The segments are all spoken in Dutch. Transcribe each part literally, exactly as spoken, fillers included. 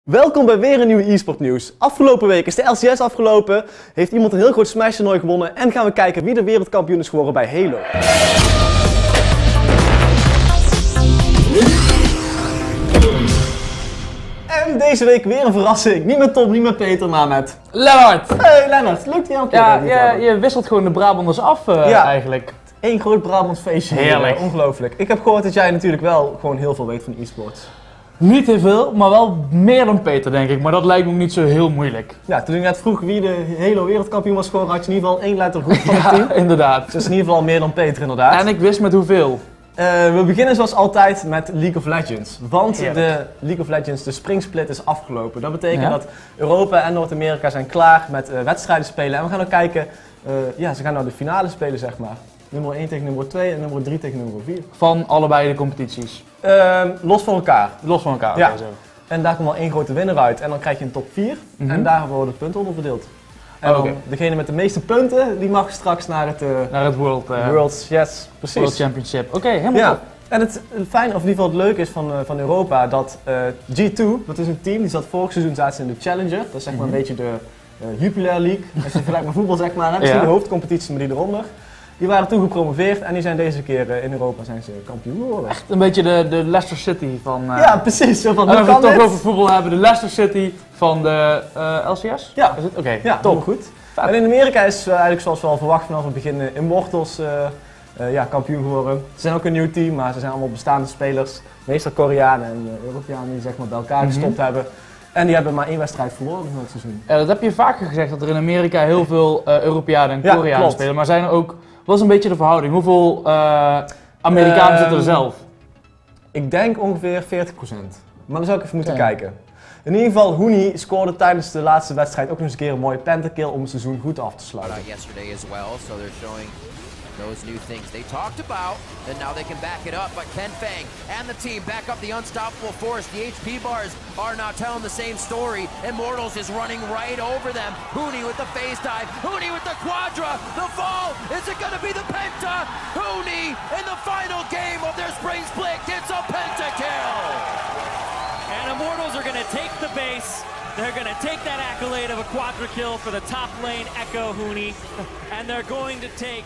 Welkom bij weer een nieuwe e-sport nieuws. Afgelopen week is de L C S afgelopen, heeft iemand een heel groot Smash toernooi gewonnen en gaan we kijken wie de wereldkampioen is geworden bij Halo. En deze week weer een verrassing. Niet met Tom, niet met Peter, maar met... Lennart! Hey Lennart, leuk dat je ook Ja, je, je wisselt gewoon de Brabanders af uh, ja. eigenlijk. Eén groot Brabants feestje. Heerlijk. Uh, ongelooflijk. Ik heb gehoord dat jij natuurlijk wel gewoon heel veel weet van e-sports. Niet heel veel, maar wel meer dan Peter denk ik, maar dat lijkt me ook niet zo heel moeilijk. Ja, toen ik net vroeg wie de Halo wereldkampioen was geworden, had je in ieder geval één letter goed van het Ja, team. inderdaad. Dus in ieder geval meer dan Peter inderdaad. En ik wist met hoeveel. Uh, we beginnen zoals altijd met League of Legends. Want Heerlijk. de League of Legends, de springsplit is afgelopen. Dat betekent Ja. dat Europa en Noord-Amerika zijn klaar met uh, wedstrijden spelen. En we gaan ook kijken, uh, ja, ze gaan nou de finale spelen zeg maar. Nummer één tegen nummer twee en nummer drie tegen nummer vier. Van allebei de competities. Uh, los van elkaar. Los van elkaar. Ja. Okay, zo. En daar komt wel één grote winnaar uit. En dan krijg je een top vier. Mhm. En daar worden de punten onder verdeeld. En Oh, dan oké. degene met de meeste punten, die mag straks naar het uh, Naar het World, uh, Worlds, yes, precies. World Championship. Oké, okay, helemaal Ja. top. En het fijn, of in ieder geval het leuke is van, uh, van Europa, dat uh, G twee, dat is een team, die zat vorig seizoen zaten ze in de Challenger. Dat is zeg maar Mhm. een beetje de uh, Jupiler League, als je vergelijkt met voetbal zeg maar. Dat is Ja. niet de hoofdcompetitie, maar die eronder. Die waren toen gepromoveerd en die zijn deze keer uh, in Europa zijn ze kampioen geworden. Echt een beetje de, de Leicester City van... Uh, Ja, precies. Zo van, en hoe als we kan het toch dit? over voetbal hebben, de Leicester City van de uh, L C S? Ja. Is het? Oké, okay, Ja, top. heel goed. Vet. En in Amerika is uh, eigenlijk zoals we al verwacht vanaf het begin uh, Immortals uh, uh, ja, kampioen geworden. Ze zijn ook een nieuw team, maar ze zijn allemaal bestaande spelers. Meestal Koreanen en uh, Europeanen die zeg maar bij elkaar Mhm. gestopt hebben. En die hebben maar één wedstrijd verloren van het seizoen. Ja, dat heb je vaker gezegd, dat er in Amerika heel veel uh, Europeanen en Ja, Koreanen klopt. spelen. Maar zijn er ook, wat is een beetje de verhouding? Hoeveel uh, Amerikanen Ehm, zitten er zelf? Ik denk ongeveer veertig procent. Maar dan zou ik even moeten Oké. kijken. In ieder geval, Huni scoorde tijdens de laatste wedstrijd ook nog eens een keer een mooie pentakill om het seizoen goed af te sluiten. Uh, yesterday as well, so they're showing those new things they talked about, and now they can back it up. But Ken Fang and the team back up the unstoppable force. The H P bars are not telling the same story. Immortals is running right over them. Huni with the phase dive. Huni with the quadra. The fall. Is it going to be the penta? Huni in the final game of their spring split gets a pentakill. And Immortals are going to take the base. They're going to take that accolade of a quadra kill for the top lane Echo Huni. And they're going to take...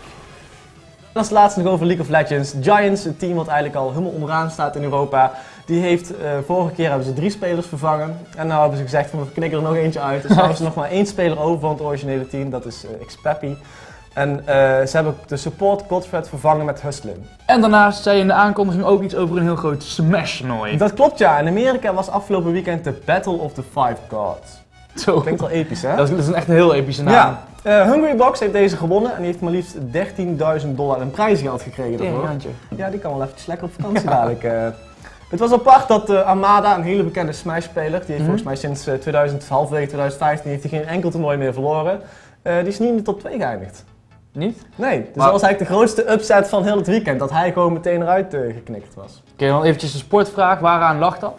En als laatste nog over League of Legends. Giants, een team wat eigenlijk al helemaal onderaan staat in Europa. Die heeft, uh, vorige keer hebben ze drie spelers vervangen. En nou hebben ze gezegd van we knikken er nog eentje uit. Dus nu hebben ze nog maar één speler over van het originele team. Dat is uh, Xpeppy. En uh, ze hebben de support Godfred vervangen met Hustlin. En daarnaast zei je in de aankondiging ook iets over een heel groot Smash-toernooi. Dat klopt ja. In Amerika was afgelopen weekend de Battle of the Five Gods. Zo. Klinkt wel episch hè? Dat is, dat is een echt een heel epische naam. Ja. Uh, Hungrybox heeft deze gewonnen en die heeft maar liefst dertienduizend dollar in prijzengeld gekregen daarvoor. Teringhandje. Ja, die kan wel eventjes lekker op vakantie dadelijk. Uh. Het was apart dat uh, Armada, een hele bekende Smash-speler, die heeft Mhm. volgens mij sinds uh, tweeduizend, halverwege tweeduizend vijftien heeft hij geen enkel toernooi meer verloren. Uh, die is niet in de top twee geëindigd. Niet? Nee, dus Maar- dat was eigenlijk de grootste upset van heel het weekend, dat hij gewoon meteen eruit uh, geknikt was. Oké, dan eventjes een sportvraag. Waaraan lag dat?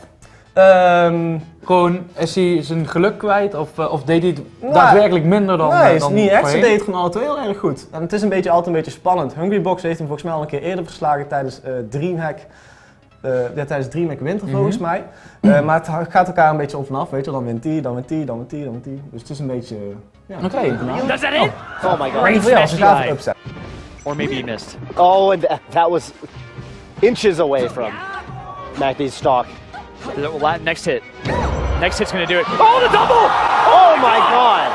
Um, Gewoon, is hij zijn geluk kwijt of, uh, of deed hij het Nou, daadwerkelijk minder dan nee, uh, is dan niet echt. Ze voorheen? deed het gewoon alle twee heel erg goed. En het is een beetje, altijd een beetje spannend. Hungrybox heeft hem volgens mij al een keer eerder verslagen tijdens uh, Dreamhack. Uh, ja, tijdens Dreamhack Winter volgens Mhm. mij. Uh, maar het ha- gaat elkaar een beetje op en af, weet je. Dan wint die, dan wint die, dan wint die, dan wint die. Dus het is een beetje... Uh, ja, Oké. Does that hit? Oh my god. Great ja, ze smash gaat dive. upset. Or maybe he missed. Oh, and th- that was inches away from Macdy's stock. Next hit. Next hit's gonna do it. Oh, the double! Oh my god.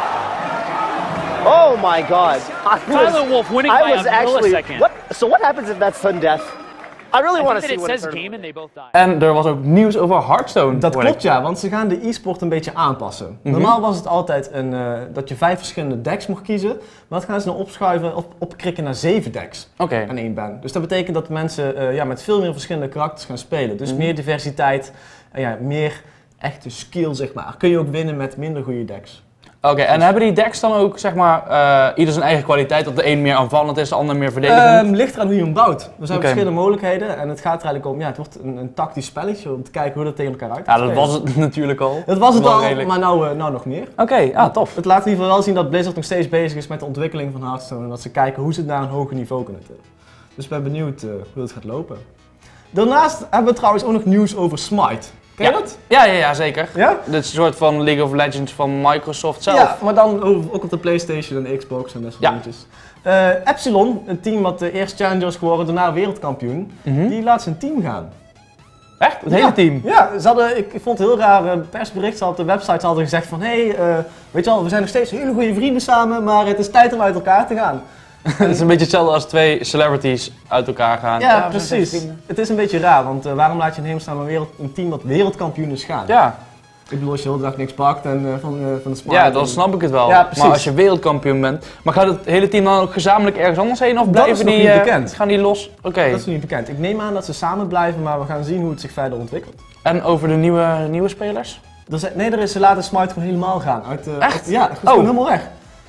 Oh my god. I was, Tyler Wolf winning I by was a actually. millisecond. What? So what happens if that's sudden death? I really I want think to that see it what says it game and they both die. En er was ook nieuws over Hearthstone. Dat hoor ik. klopt ja, want ze gaan de e-sport een beetje aanpassen. Normaal was het altijd een, uh, dat je vijf verschillende decks mocht kiezen. Maar dat gaan ze nou opschuiven, op, opkrikken naar zeven decks. Oké. Aan één band. Dus dat betekent dat mensen uh, ja, met veel meer verschillende karakters gaan spelen. Dus Mhm. meer diversiteit en ja, meer echte skill zeg maar. Kun je ook winnen met minder goede decks. Oké, en hebben die decks dan ook, zeg maar, uh, ieder zijn eigen kwaliteit? Dat de een meer aanvallend is, de ander meer verdedigend? Um, ligt eraan hoe je hem bouwt. Er zijn Oké. verschillende mogelijkheden en het gaat er eigenlijk om, ja, het wordt een, een tactisch spelletje om te kijken hoe dat tegen elkaar uit ja, gaat dat spelen. was het natuurlijk al. Dat was het Wel al, redelijk. maar nou, uh, nou nog meer. Oké, ah, tof. Het laat in ieder geval wel zien dat Blizzard nog steeds bezig is met de ontwikkeling van Hearthstone en dat ze kijken hoe ze het naar een hoger niveau kunnen tillen. Dus ik ben benieuwd uh, hoe het gaat lopen. Daarnaast hebben we trouwens ook nog nieuws over Smite. Ken je Ja. dat? Ja, ja, ja, zeker. Ja? Dit is een soort van League of Legends van Microsoft zelf. Ja, maar dan ook ook op de PlayStation en de Xbox en dat soort Ja. dingetjes. Eh, Epsilon, een team wat de eerste challenger is geworden, daarna wereldkampioen, Mhm. die laat zijn team gaan. Echt? Het Ja. hele team? Ja, ze hadden, ik, ik vond het heel raar, een persbericht, ze hadden op de website hadden gezegd van, hé, hey, eh, weet je wel, we zijn nog steeds hele goede vrienden samen, maar het is tijd om uit elkaar te gaan. Het is een beetje hetzelfde als twee celebrities uit elkaar gaan. Ja, we zijn steeds precies. vrienden. Het is een beetje raar, want uh, waarom laat je in hemelsnaam een, wereld, een team dat wereldkampioen is gaan? Ja. Ik bedoel, als je de hele dag niks pakt en uh, van, uh, van de sport. Ja, dan snap ik het wel. Ja, precies. Maar als je wereldkampioen bent... Maar gaat het hele team dan ook gezamenlijk ergens anders heen? Of Dat blijven is nog die, niet eh, bekend. gaan die los? Oké. Dat is nog niet bekend. Ik neem aan dat ze samen blijven, maar we gaan zien hoe het zich verder ontwikkelt. En over de nieuwe, nieuwe spelers? Er zijn, nee, er is, ze laten Smite gewoon helemaal gaan. Uit, uh, Echt? uit- ja, het is Oh. gewoon helemaal weg.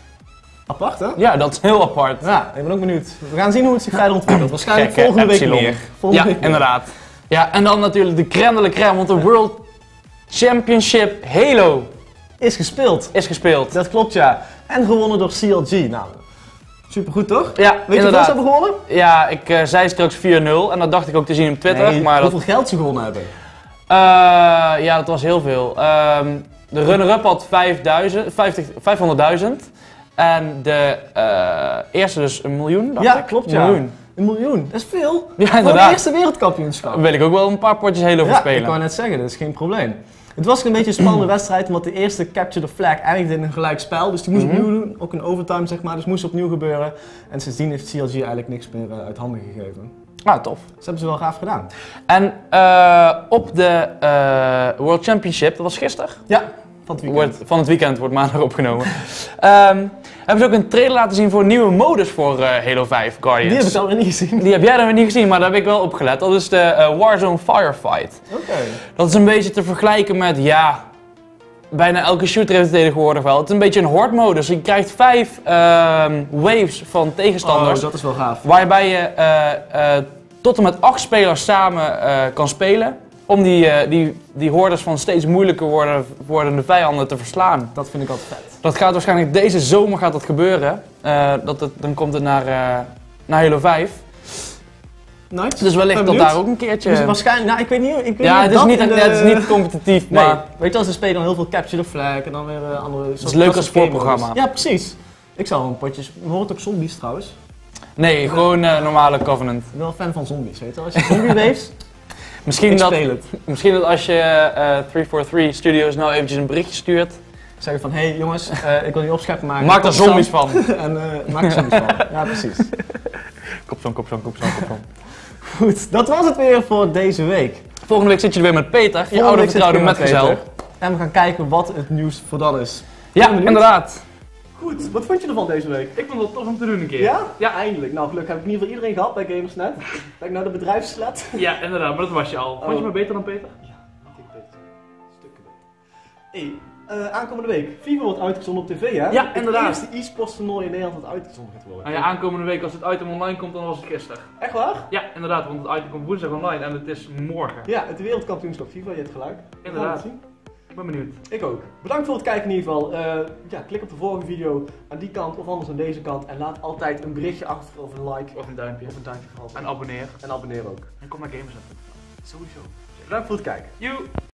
Apart, hè? Ja, dat is heel apart. Ja, ik ben ook benieuwd. We gaan zien hoe het zich verder ontwikkelt. Waarschijnlijk Gekke volgende week Epsilon. meer. Volgende Ja, week meer. inderdaad. Ja, en dan natuurlijk de crème de la crème, want de World Championship Halo Is gespeeld. is gespeeld. Dat klopt, ja. En gewonnen door C L G. Nou, supergoed toch? Ja, Weet je hoeveel inderdaad. ze hebben gewonnen? Ja, ik eh, zei straks vier nul en dat dacht ik ook te zien op Twitter. Nee, maar dat, hoeveel geld ze gewonnen hebben. Eh, ja, dat was heel veel. Ehm, de runner-up had vijfduizend, vijftig, vijfhonderdduizend. En de eh, eerste dus een miljoen, dacht Ja, ik. klopt, Een ja. miljoen. Een miljoen, dat is veel. Ja, Voor het inderdaad. eerste wereldkampioenschap. Daar wil ik ook wel een paar potjes Halo voor Ja, spelen. ik wou net zeggen, dat is geen probleem. Het was een beetje een spannende wedstrijd, omdat de eerste Capture the Flag eindigde in een gelijk spel. Dus die moest Mhm. opnieuw doen, ook een overtime zeg maar, dus moest opnieuw gebeuren. En sindsdien heeft C L G eigenlijk niks meer uh, uit handen gegeven. Ah, tof. Dat hebben ze wel gaaf gedaan. En eh, op de eh, World Championship, dat was gisteren, Ja, van het weekend. wordt, van het weekend, wordt maandag opgenomen. Ehm, hebben ze ook een trailer laten zien voor een nieuwe modus voor eh, Halo vijf Guardians. Die heb ik alweer niet gezien. Die heb jij dan weer niet gezien, maar daar heb ik wel op gelet. Dat is de eh, Warzone Firefight. Oké. Dat is een beetje te vergelijken met, ja, bijna elke shooter heeft het tegenwoordig wel. Het is een beetje een horde-modus. Je krijgt vijf ehm, waves van tegenstanders, Oh, dat is wel gaaf. waarbij je eh, eh, tot en met acht spelers samen eh, kan spelen. Om die, eh, die, die hordes van steeds moeilijker worden, wordende vijanden te verslaan. Dat vind ik altijd vet. Dat gaat waarschijnlijk deze zomer gaat dat gebeuren. Eh, dat het, dan komt het naar, eh, naar Halo vijf. Nice. Dus wellicht Ben dat benieuwd. daar ook een keertje... Dus waarschijnlijk, nou ik weet niet, ik weet ja, niet het of is, dat niet, in de- het is niet competitief, Nee, maar... weet je wel, ze spelen dan heel veel Capture the Flag en dan weer uh, andere... Het is leuk als voorprogramma. Ja, precies. Ik zou wel een potjes... We horen ook zombies trouwens. Nee, gewoon eh, normale Covenant. Ik ben wel fan van zombies, weet je wel. Als je zombie waves, Misschien ik dat, speel het. misschien dat als je eh driehonderddraaien Studios nou eventjes een berichtje stuurt, Zeggen van, hé hey, jongens, uh, ik wil die opscheppen maken. maak er zombies van. En uh, maak er zombies van. Ja, precies. Kopzon, kopzon, kopzon, kopzon. Goed, dat was het weer voor deze week. Volgende week zit je er weer met Peter, je Volgende oude week zit ik vertrouwde weer met metgezel. Peter. En we gaan kijken wat het nieuws voor dat is. Ja, benieuwd. inderdaad. Goed, wat vond je ervan deze week? Ik vond het tof om te doen een keer. Ja? Ja, eindelijk. Nou, gelukkig heb ik in ieder geval iedereen gehad bij Gamersnet. Ben ik nou de bedrijfslet? Ja, inderdaad, maar dat was je al. Vond je me beter dan Peter? Stukken beter. Hey, uh, aankomende week. FIFA wordt uitgezonden op tv, hè? Ja, inderdaad. Het eerste e-sports toernooi in Nederland dat uitgezonden gaat worden. Nou ja, aankomende week als het item online komt, dan was het gisteren. Echt waar? Ja, inderdaad, want het item komt woensdag online en het is morgen. Ja, het wereldkampioenschap FIFA, je hebt gelijk. Inderdaad. Gaan we het zien? Ik ben benieuwd. Ik ook. Bedankt voor het kijken in ieder geval. Uh, ja, klik op de vorige video aan die kant of anders aan deze kant. En laat altijd een berichtje achter of een like. Of een duimpje. Of een duimpje vooral. En abonneer. En abonneer ook. En kom naar Gamers. Sowieso. Bedankt voor het kijken. Joe!